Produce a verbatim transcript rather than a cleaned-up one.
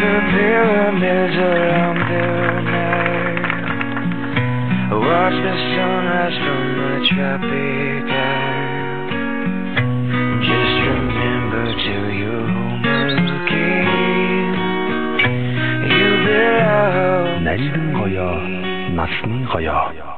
the pyramids around their night. Watch the sunrise from the tropic isle. Just remember to your home again. You belong. 내리는 거야, 낯선 거야.